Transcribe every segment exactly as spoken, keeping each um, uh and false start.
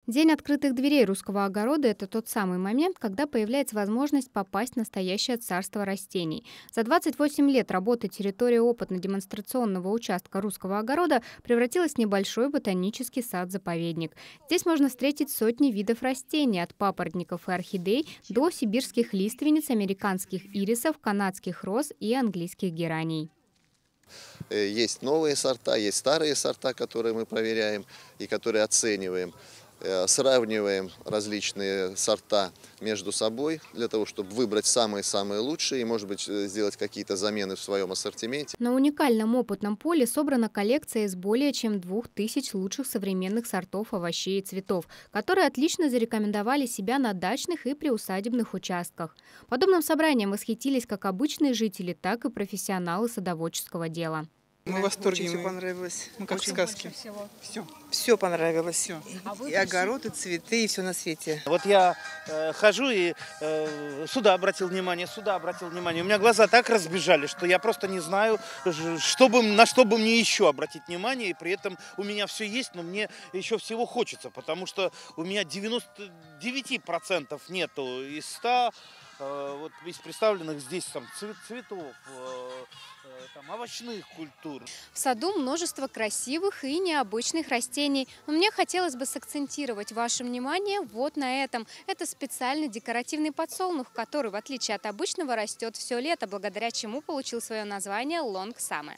День открытых дверей русского огорода – это тот самый момент, когда появляется возможность попасть в настоящее царство растений. За двадцать восемь лет работы территория опытно-демонстрационного участка русского огорода превратилась в небольшой ботанический сад-заповедник. Здесь можно встретить сотни видов растений, от папоротников и орхидей до сибирских лиственниц, американских ирисов, канадских роз и английских гераний. Есть новые сорта, есть старые сорта, которые мы проверяем и которые оцениваем. Сравниваем различные сорта между собой для того, чтобы выбрать самые-самые лучшие и, может быть, сделать какие-то замены в своем ассортименте. На уникальном опытном поле собрана коллекция из более чем двух тысяч лучших современных сортов овощей и цветов, которые отлично зарекомендовали себя на дачных и приусадебных участках. Подобным собранием восхитились как обычные жители, так и профессионалы садоводческого дела. Мы в восторге, Очень мы, все понравилось. мы как в Очень. сказке. Все. Все понравилось. Всё. И, и огород, и цветы, и все на свете. Вот я э, хожу и э, сюда обратил внимание, сюда обратил внимание. У меня глаза так разбежали, что я просто не знаю, что бы, на что бы мне еще обратить внимание. И при этом у меня все есть, но мне еще всего хочется, потому что у меня девяносто девять процентов нету из ста. Вот из представленных здесь там цвет, цветов, там, овощных культур. В саду множество красивых и необычных растений. Но мне хотелось бы сакцентировать ваше внимание вот на этом. Это специальный декоративный подсолнух, который, в отличие от обычного, растет все лето, благодаря чему получил свое название Long Summer.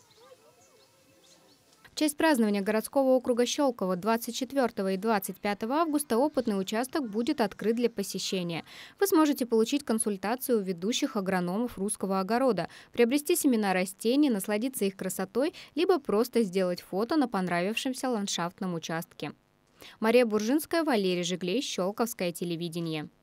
В честь празднования городского округа Щелково двадцать четвёртого и двадцать пятого августа опытный участок будет открыт для посещения. Вы сможете получить консультацию у ведущих агрономов русского огорода, приобрести семена растений, насладиться их красотой, либо просто сделать фото на понравившемся ландшафтном участке. Мария Буржинская, Валерий Жиглей, Щелковское телевидение.